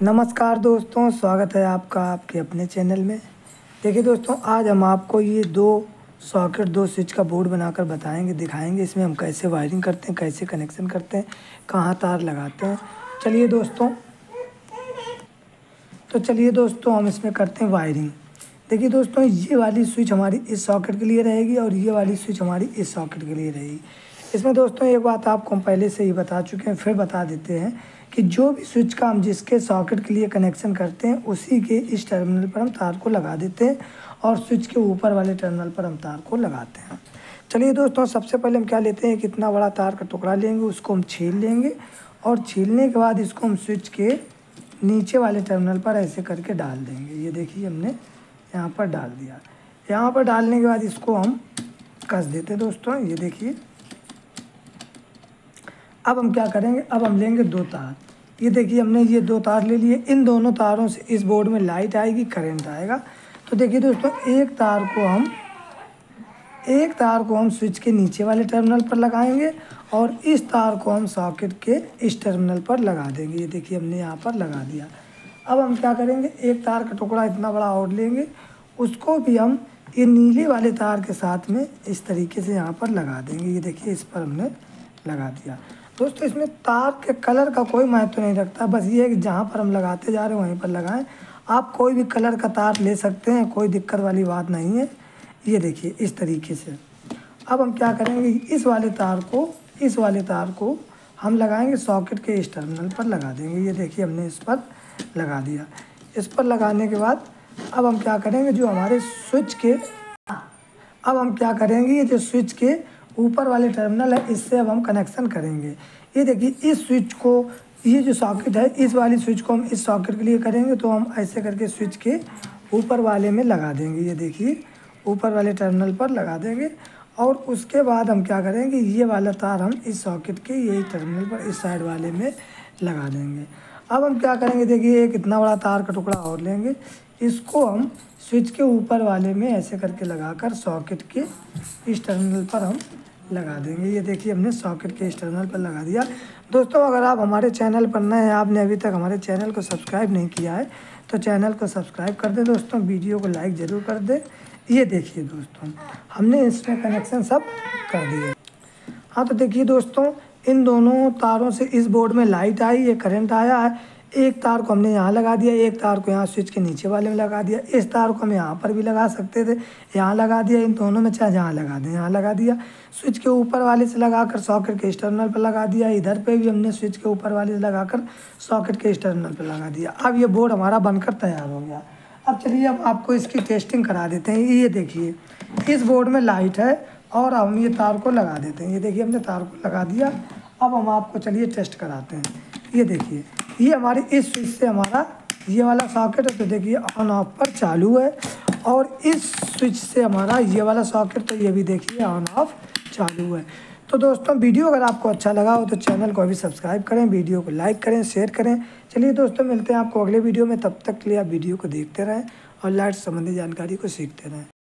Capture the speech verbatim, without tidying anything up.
नमस्कार दोस्तों, स्वागत है आपका आपके अपने चैनल में। देखिए दोस्तों, आज हम आपको ये दो सॉकेट दो स्विच का बोर्ड बनाकर बताएंगे, दिखाएंगे इसमें हम कैसे वायरिंग करते हैं, कैसे कनेक्शन करते हैं, कहाँ तार लगाते हैं। चलिए दोस्तों तो चलिए दोस्तों हम इसमें करते हैं वायरिंग। देखिए दोस्तों, ये वाली स्विच हमारी इस सॉकेट के लिए रहेगी और ये वाली स्विच हमारी इस सॉकेट के लिए रहेगी। इसमें दोस्तों एक बात आपको हम पहले से ही बता चुके हैं, फिर बता देते हैं कि जो भी स्विच का हम जिसके सॉकेट के लिए कनेक्शन करते हैं उसी के इस टर्मिनल पर हम तार को लगा देते हैं और स्विच के ऊपर वाले टर्मिनल पर हम तार को लगाते हैं। चलिए दोस्तों, सबसे पहले हम क्या लेते हैं, कितना बड़ा तार का टुकड़ा लेंगे, उसको हम छील लेंगे और छीलने के बाद इसको हम स्विच के नीचे वाले टर्मिनल पर ऐसे करके डाल देंगे। ये देखिए हमने यहाँ पर डाल दिया। यहाँ पर डालने के बाद इसको हम कस देते हैं दोस्तों। ये देखिए, अब हम क्या करेंगे, अब हम लेंगे दो तार। ये देखिए हमने ये दो तार ले लिए। इन दोनों तारों से इस बोर्ड में लाइट आएगी, करंट आएगा। तो देखिए दोस्तों, एक तार को हम एक तार को हम स्विच के नीचे वाले टर्मिनल पर लगाएंगे और इस तार को हम सॉकेट के इस टर्मिनल पर लगा देंगे। ये देखिए हमने यहाँ पर लगा दिया। अब हम क्या करेंगे, एक तार का टुकड़ा इतना बड़ा और लेंगे, उसको भी हम ये नीले वाले तार के साथ में इस तरीके से यहाँ पर लगा देंगे। ये देखिए इस पर हमने लगा दिया। दोस्तों, इसमें तार के कलर का कोई महत्व नहीं रखता, बस ये है कि जहाँ पर हम लगाते जा रहे हैं वहीं पर लगाएं। आप कोई भी कलर का तार ले सकते हैं, कोई दिक्कत वाली बात नहीं है। ये देखिए इस तरीके से। अब हम क्या करेंगे, इस वाले तार को इस वाले तार को हम लगाएंगे सॉकेट के इस टर्मिनल पर लगा देंगे। ये देखिए हमने इस पर लगा दिया। इस पर लगाने के बाद अब हम क्या करेंगे, जो हमारे स्विच के अब हम क्या करेंगे ये जो स्विच के ऊपर वाले टर्मिनल है, इससे अब हम कनेक्शन करेंगे। ये देखिए इस स्विच को, ये जो सॉकेट है, इस वाली स्विच को हम इस सॉकेट के लिए करेंगे तो हम ऐसे करके स्विच के ऊपर वाले में लगा देंगे। ये देखिए ऊपर वाले टर्मिनल पर लगा देंगे और उसके बाद हम क्या करेंगे, ये वाला तार हम इस सॉकेट के यही टर्मिनल पर इस साइड वाले में लगा देंगे। अब हम क्या करेंगे, देखिए एक इतना बड़ा तार का टुकड़ा और लेंगे, इसको हम स्विच के ऊपर वाले में ऐसे करके लगाकर सॉकेट के इस टर्मिनल पर हम लगा देंगे। ये देखिए हमने सॉकेट के इस टर्मिनल पर लगा दिया। दोस्तों, अगर आप हमारे चैनल पर नए हैं, आपने अभी तक हमारे चैनल को सब्सक्राइब नहीं किया है तो चैनल को सब्सक्राइब कर दें दोस्तों, वीडियो को लाइक ज़रूर कर दें। ये देखिए दोस्तों, हमने इसमें कनेक्शन सब कर दिए। हाँ तो देखिए दोस्तों, इन दोनों तारों से इस बोर्ड में लाइट आई, ये करंट आया है। एक तार को हमने यहाँ लगा दिया, एक तार को यहाँ स्विच के नीचे वाले में लगा दिया। इस तार को हम यहाँ पर भी लगा सकते थे, यहाँ लगा दिया। इन दोनों में चाहे जहाँ लगा दें यहाँ लगा दिया। स्विच के ऊपर वाले से लगाकर सॉकेट के इस टर्मिनल पर लगा दिया। इधर पे भी हमने स्विच के ऊपर वाले से लगाकर सॉकेट के इस टर्मिनल पर लगा दिया। अब ये बोर्ड हमारा बनकर तैयार हो गया। अब चलिए हम आपको इसकी टेस्टिंग करा देते हैं। ये देखिए इस बोर्ड में लाइट है और हम ये तार को लगा देते हैं। ये देखिए हमने तार को लगा दिया। अब हम आपको चलिए टेस्ट कराते हैं। ये देखिए, ये हमारी इस स्विच से हमारा ये वाला सॉकेट है तो देखिए ऑन ऑफ पर चालू है, और इस स्विच से हमारा ये वाला सॉकेट तो ये भी देखिए ऑन ऑफ चालू है। तो दोस्तों, वीडियो अगर आपको अच्छा लगा हो तो चैनल को अभी सब्सक्राइब करें, वीडियो को लाइक करें, शेयर करें। चलिए दोस्तों, मिलते हैं आपको अगले वीडियो में। तब तक के लिए आप वीडियो को देखते रहें और लाइट संबंधी जानकारी को सीखते रहें।